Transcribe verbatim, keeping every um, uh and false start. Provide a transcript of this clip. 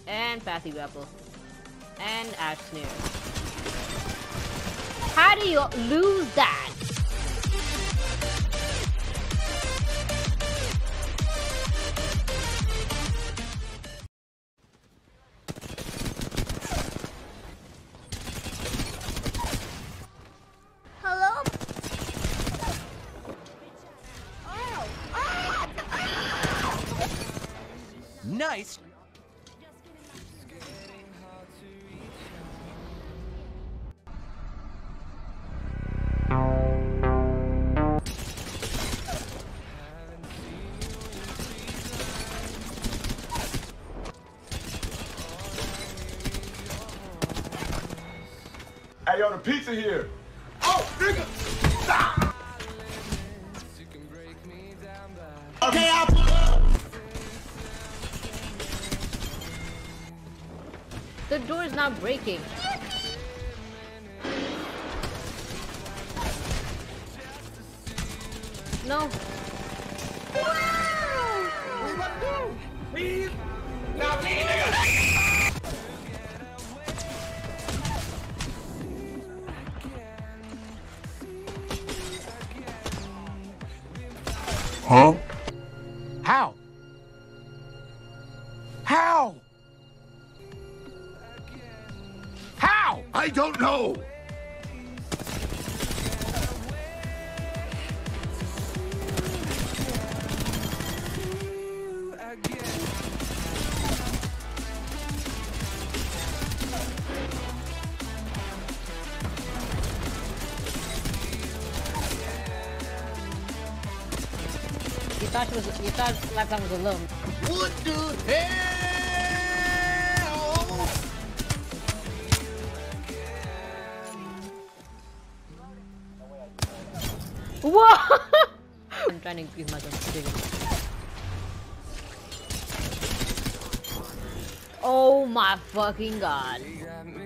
And passive grapple. And ash snare. How do you lose that? Hello? Oh. Ah. Nice. Hey, yo, the pizza here. Oh, nigga. Ah. Okay, I'll pull up. The door is not breaking. No. Wow. We about to do? Please. Now, me, nigga. Huh? How? How? How? I don't know. You thought she was. You thought Lifeline was alone. What the hell? Whoa! I'm trying to increase my sensitivity. Oh my fucking god!